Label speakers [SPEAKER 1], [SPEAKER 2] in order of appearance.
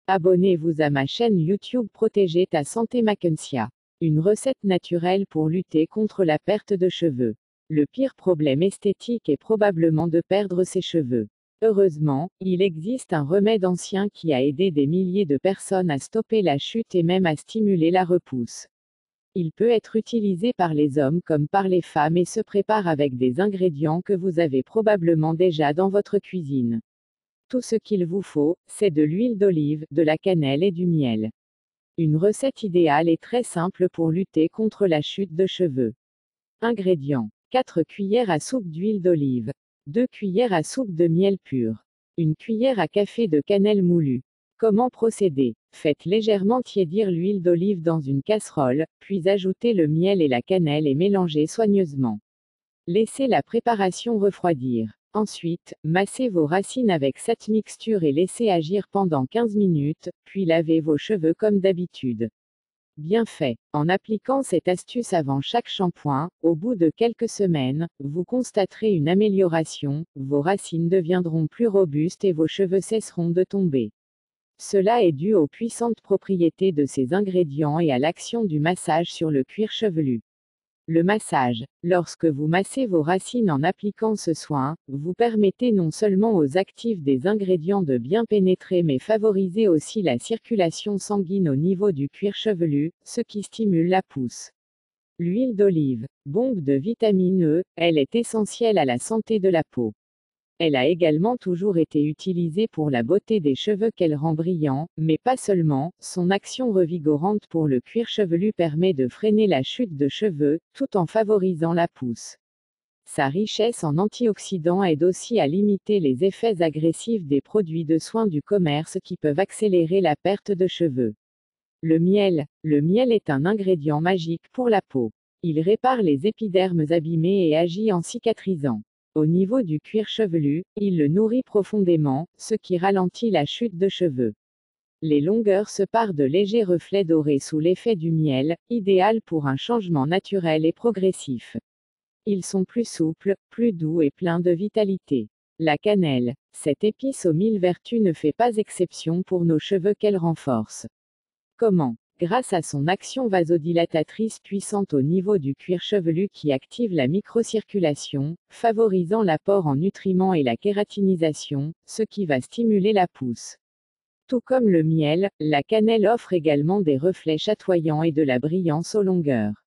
[SPEAKER 1] Abonnez-vous à ma chaîne YouTube Protéger ta santé Mackensia. Une recette naturelle pour lutter contre la perte de cheveux. Le pire problème esthétique est probablement de perdre ses cheveux. Heureusement, il existe un remède ancien qui a aidé des milliers de personnes à stopper la chute et même à stimuler la repousse. Il peut être utilisé par les hommes comme par les femmes et se prépare avec des ingrédients que vous avez probablement déjà dans votre cuisine. Tout ce qu'il vous faut, c'est de l'huile d'olive, de la cannelle et du miel. Une recette idéale et très simple pour lutter contre la chute de cheveux. Ingrédients. 4 cuillères à soupe d'huile d'olive. 2 cuillères à soupe de miel pur. 1 cuillère à café de cannelle moulue. Comment procéder? Faites légèrement tiédir l'huile d'olive dans une casserole, puis ajoutez le miel et la cannelle et mélangez soigneusement. Laissez la préparation refroidir. Ensuite, massez vos racines avec cette mixture et laissez agir pendant 15 minutes, puis lavez vos cheveux comme d'habitude. Bien fait. En appliquant cette astuce avant chaque shampoing, au bout de quelques semaines, vous constaterez une amélioration, vos racines deviendront plus robustes et vos cheveux cesseront de tomber. Cela est dû aux puissantes propriétés de ces ingrédients et à l'action du massage sur le cuir chevelu. Le massage. Lorsque vous massez vos racines en appliquant ce soin, vous permettez non seulement aux actifs des ingrédients de bien pénétrer mais favorisez aussi la circulation sanguine au niveau du cuir chevelu, ce qui stimule la pousse. L'huile d'olive. Bombe de vitamine E, elle est essentielle à la santé de la peau. Elle a également toujours été utilisée pour la beauté des cheveux qu'elle rend brillants, mais pas seulement, son action revigorante pour le cuir chevelu permet de freiner la chute de cheveux, tout en favorisant la pousse. Sa richesse en antioxydants aide aussi à limiter les effets agressifs des produits de soins du commerce qui peuvent accélérer la perte de cheveux. Le miel. Le miel est un ingrédient magique pour la peau. Il répare les épidermes abîmés et agit en cicatrisant. Au niveau du cuir chevelu, il le nourrit profondément, ce qui ralentit la chute de cheveux. Les longueurs se parent de légers reflets dorés sous l'effet du miel, idéal pour un changement naturel et progressif. Ils sont plus souples, plus doux et pleins de vitalité. La cannelle. Cette épice aux 1000 vertus ne fait pas exception pour nos cheveux qu'elle renforce. Comment? Grâce à son action vasodilatatrice puissante au niveau du cuir chevelu qui active la microcirculation, favorisant l'apport en nutriments et la kératinisation, ce qui va stimuler la pousse. Tout comme le miel, la cannelle offre également des reflets chatoyants et de la brillance aux longueurs.